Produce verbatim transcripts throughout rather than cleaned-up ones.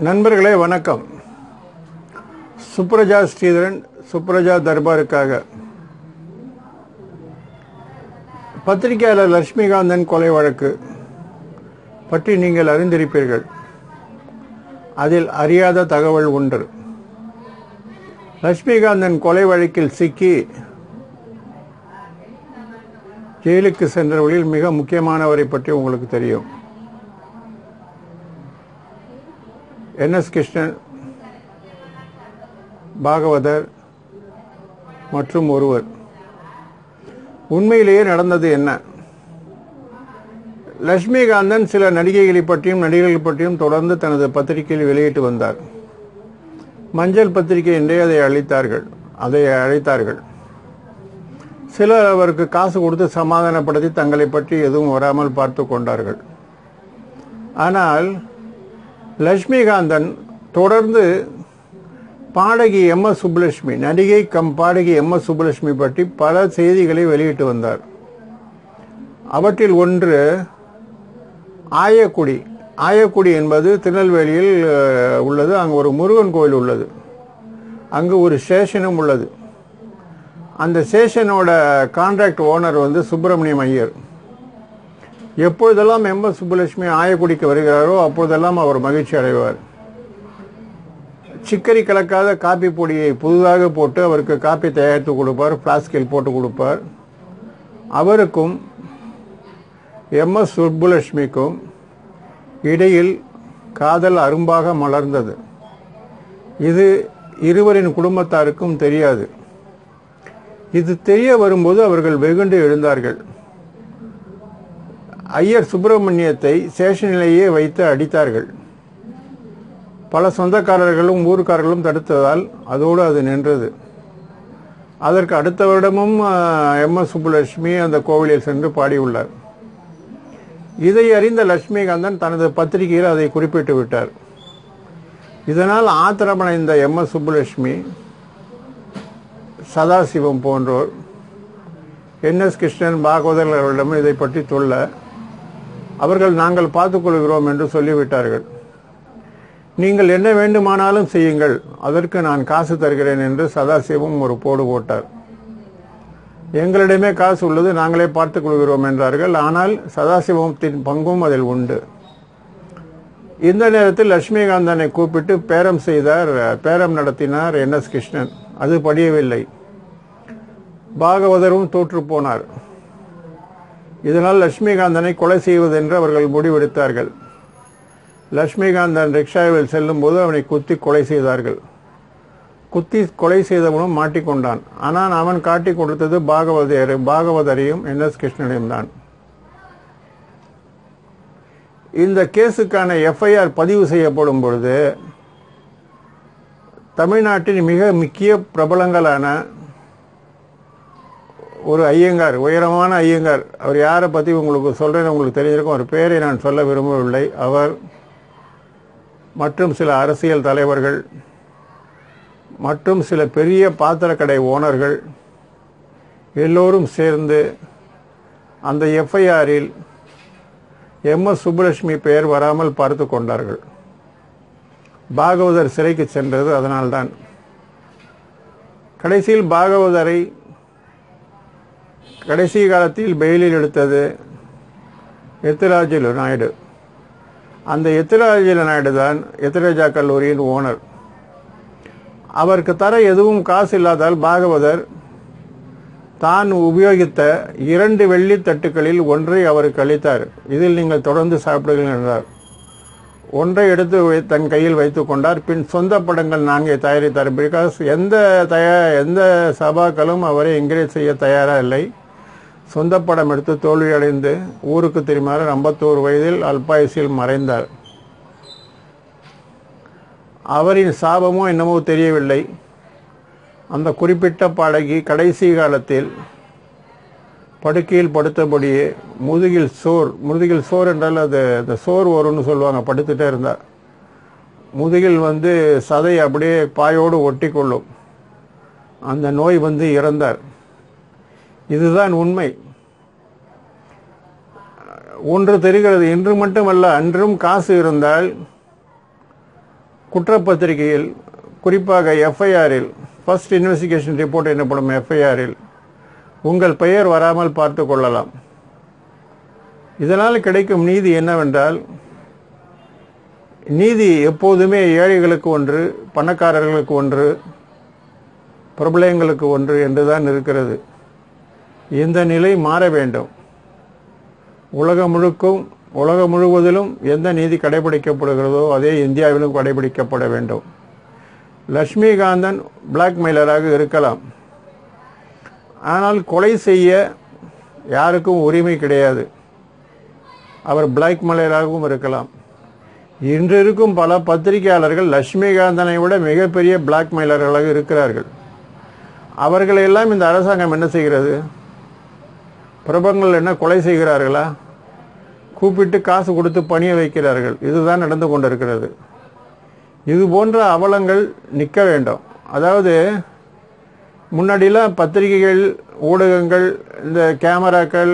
நண்பர்களே வணக்கம். சுப்ரஜா ஸ்ரீதரன் சுப்ரஜா தர்பாருக்காக. பத்திரிகையாளர் லட்சுமிகாந்தன் கொலை வழக்கு பற்றி நீங்கள் அறிந்திருப்பீர்கள். அதில் அறியாத தகவல் ஒன்று. லட்சுமிகாந்தன் கொலை வழக்கில் சிக்கி ஜெயிலுக்கு சென்றவர்களில் மிக முக்கியமானவரை பற்றி உங்களுக்கு தெரியும். என் எஸ் கிருஷ்ணன், பாகவதர் மற்றும் ஒருவர். உண்மையிலேயே நடந்தது என்ன? லட்சுமிகாந்தன் சில நடிகைகளை பற்றியும் நடிகர்கள் பற்றியும் தொடர்ந்து தனது பத்திரிகையில் வெளியிட்டு வந்தார். மஞ்சள் பத்திரிகை என்றே அதை அளித்தார்கள் அதை அழைத்தார்கள். சிலர் அவருக்கு காசு கொடுத்து சமாதானப்படுத்தி தங்களை பற்றி எதுவும் வராமல் பார்த்து கொண்டார்கள். ஆனால் லட்சுமிகாந்தன் தொடர்ந்து பாடகி எம் எஸ் சுப்புலட்சுமி, நடிகை கம் பாடகி எம் எஸ் சுப்புலட்சுமி பற்றி பல செய்திகளை வெளியிட்டு வந்தார். அவற்றில் ஒன்று ஆயக்குடி. ஆயக்குடி என்பது திருநெல்வேலியில் உள்ளது. அங்கு ஒரு முருகன் கோயில் உள்ளது. அங்கு ஒரு ஸ்டேஷனும் உள்ளது. அந்த ஸ்டேஷனோட கான்ட்ராக்ட் ஓனர் வந்து சுப்பிரமணியம் ஐயர். எப்பொழுதெல்லாம் எம் எஸ் சுப்புலட்சுமி ஆயக்குடிக்கு வருகிறாரோ அப்பொழுதெல்லாம் அவர் மகிழ்ச்சி அடைவார். சிக்கரி கலக்காத காப்பி பொடியை புதிதாக போட்டு அவருக்கு காப்பி தயாரித்து கொடுப்பார். பிளாஸ்கில் போட்டு கொடுப்பார். அவருக்கும் எம் எஸ் சுப்புலட்சுமிக்கும் இடையில் காதல் அரும்பாக மலர்ந்தது. இது இருவரின் குடும்பத்தாருக்கும் தெரியாது. இது தெரிய வரும்போது அவர்கள் வெகுண்டு எழுந்தார்கள். ஐயர் சுப்பிரமணியத்தை ஸ்டேஷனிலேயே வைத்து அடித்தார்கள். பல சொந்தக்காரர்களும் ஊர்க்காரர்களும் தடுத்ததால் அதோடு அது நின்றது. அதற்கு அடுத்த வருடமும் எம் எஸ் சுப்புலட்சுமி அந்த கோவிலில் சென்று பாடியுள்ளார். இதை அறிந்த லட்சுமிகாந்தன் தனது பத்திரிகையில் அதை குறிப்பிட்டு விட்டார். இதனால் ஆத்திரமடைந்த எம் எஸ் சுப்புலட்சுமி, சதாசிவம் போன்றோர் என் எஸ் கிருஷ்ணன், பாகவதர் அவர்களிடம் இதை பற்றி சொல்ல அவர்கள் நாங்கள் பார்த்துக்கொள்கிறோம் என்று சொல்லிவிட்டார்கள். நீங்கள் என்ன வேண்டுமானாலும் செய்யுங்கள், அதற்கு நான் காசு தருகிறேன் என்று சதாசிவம் ஒரு போடு போட்டார். எங்களிடமே காசு உள்ளது, நாங்களே பார்த்துக் கொள்கிறோம் என்றார்கள். ஆனால் சதாசிவத்தின் பங்கும் அதில் உண்டு. இந்த நேரத்தில் லட்சுமிகாந்தனை கூப்பிட்டு பேரம் செய்தார் பேரம் நடத்தினார் என் எஸ் கிருஷ்ணன். அது படியவில்லை. பாகவதரும் தோற்று போனார். இதனால் லட்சுமிகாந்தனை கொலை செய்வதென்று அவர்கள் முடிவெடுத்தார்கள். லட்சுமிகாந்தன் ரிக்ஷாவில் செல்லும் போது அவனை குத்தி கொலை செய்தார்கள். குத்தி கொலை செய்தவனும் மாட்டிக்கொண்டான். ஆனால் அவன் காட்டி கொடுத்தது பாகவதர் பாகவதரையும் என் எஸ் கிருஷ்ணனையும் தான். இந்த கேஸுக்கான எஃப்ஐஆர் பதிவு செய்யப்படும் பொழுது தமிழ்நாட்டின் மிக முக்கிய பிரபலங்களான ஒரு ஐயங்கார், உயரமான ஐயங்கார், அவர் யாரை பற்றி உங்களுக்கு சொல்கிறேன்னு உங்களுக்கு தெரிஞ்சிருக்கும். அவர் பேரை நான் சொல்ல விரும்பவில்லை. அவர் மற்றும் சில அரசியல் தலைவர்கள் மற்றும் சில பெரிய பாத்திரக்கடை ஓனர்கள் எல்லோரும் சேர்ந்து அந்த எஃப்ஐஆரில் எம் எஸ் சுப்புலட்சுமி பெயர் வராமல் பார்த்து கொண்டார்கள். பாகவதர் சிறைக்கு சென்றது அதனால்தான். கடைசியில் பாகவதரை கடைசி காலத்தில் பெயிலில் எடுத்தது எத்திராஜிலு நாயுடு. அந்த எத்திராஜிலு நாயுடு தான் எத்திராஜா கல்லூரியின் ஓனர். அவருக்கு தர எதுவும் காசு இல்லாதால் பாகவதர் தான் உபயோகித்த இரண்டு வெள்ளி தட்டுக்களில் ஒன்றை அவருக்கு அளித்தார். இதில் நீங்கள் தொடர்ந்து சாப்பிடுங்கள் என்றார். ஒன்றை எடுத்து தன் கையில் வைத்து கொண்டார். பின் சொந்த படங்கள் நான்கை தயாரித்தார். பிகாஸ் எந்த தயா எந்த சபாக்களும் அவரை என்கரேஜ் செய்ய தயாராக இல்லை. சொந்த படம் எடுத்து தோல்வியடைந்து ஊருக்கு திரும்பினார். ஐம்பத்தோரு வயதில் அல்பாயுசில் மறைந்தார். அவரின் சாபமோ என்னமோ தெரியவில்லை. அந்த குறிப்பிட்ட பாடகி கடைசி காலத்தில் படுக்கையில் படுத்தபடியே முதுகில் சோர் முதுகில் சோர் என்றால் அது அந்த சோர் வரும்னு சொல்லுவாங்க. படுத்துட்டே இருந்தார். முதுகில் வந்து சதை அப்படியே பாயோடு ஒட்டி கொள்ளும். அந்த நோய் வந்து இறந்தார். இதுதான் உண்மை. ஒன்று தெரிகிறது, இன்று மட்டுமல்ல, அன்றும் காசு இருந்தால் குற்றப்பத்திரிகையில் குறிப்பாக எஃப்ஐஆரில் ஃபர்ஸ்ட் இன்வெஸ்டிகேஷன் ரிப்போர்ட் எனப்படும் எஃப்ஐஆரில் உங்கள் பெயர் வராமல் பார்த்து கொள்ளலாம். இதனால் கிடைக்கும் நீதி என்னவென்றால், நீதி எப்போதுமே ஏழைகளுக்கு ஒன்று, பணக்காரர்களுக்கு ஒன்று, பிரபலங்களுக்கு ஒன்று என்றுதான் இருக்கிறது. இந்த நிலை மாற வேண்டும். உலகம் முழுக்கும் உலகம் முழுவதிலும் எந்த நீதி கடைபிடிக்கப்படுகிறதோ அதே இந்தியாவிலும் கடைபிடிக்கப்பட வேண்டும். லட்சுமிகாந்தன் பிளாக்மெயிலராக இருக்கலாம், ஆனால் கொலை செய்ய யாருக்கும் உரிமை கிடையாது. அவர் பிளாக்மெயிலராகவும் இருக்கலாம். இன்று இருக்கும் பல பத்திரிகையாளர்கள் லட்சுமிகாந்தனை விட மிகப்பெரிய பிளாக்மெயிலர்களாக இருக்கிறார்கள். அவர்களெல்லாம் இந்த அரசாங்கம் என்ன செய்கிறது? பிரபலங்கள் என்ன கொலை செய்கிறார்களா? கூப்பிட்டு காசு கொடுத்து பணிய வைக்கிறார்கள். இதுதான் நடந்து கொண்டிருக்கிறது. இது போன்ற அவலங்கள் நிற்க வேண்டும். அதாவது முன்னாடிலாம் பத்திரிகைகள், ஊடகங்கள், இந்த கேமராக்கள்,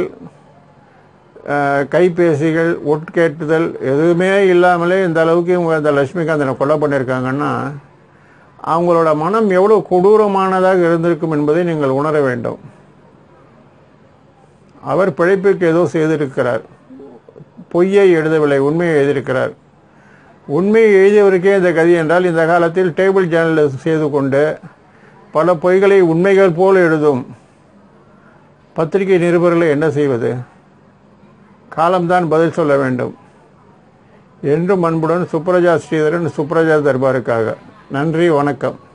கைபேசிகள், ஒட்கேட்டுதல் எதுவுமே இல்லாமலே இந்த அளவுக்கு இவங்க இந்த லட்சுமிகாந்தனை கொலை பண்ணியிருக்காங்கன்னா அவங்களோட மனம் எவ்வளோ கொடூரமானதாக இருந்திருக்கும் என்பதை நீங்கள் உணர வேண்டும். அவர் பிழைப்புக்கு ஏதோ செய்திருக்கிறார். பொய்யை எழுதவில்லை, உண்மையை எழுதியிருக்கிறார். உண்மையை எழுதியவருக்கே இந்த கதி என்றால், இந்த காலத்தில் டேபிள் ஜேர்னலிசம் செய்து கொண்டு பல பொய்களை உண்மைகள் போல் எழுதும் பத்திரிகை நிருபர்களை என்ன செய்வது? காலம்தான் பதில் சொல்ல வேண்டும். என்றும் அன்புடன் சுப்ரஜா ஸ்ரீதரன், சுப்ரஜா தர்பாருக்காக. நன்றி, வணக்கம்.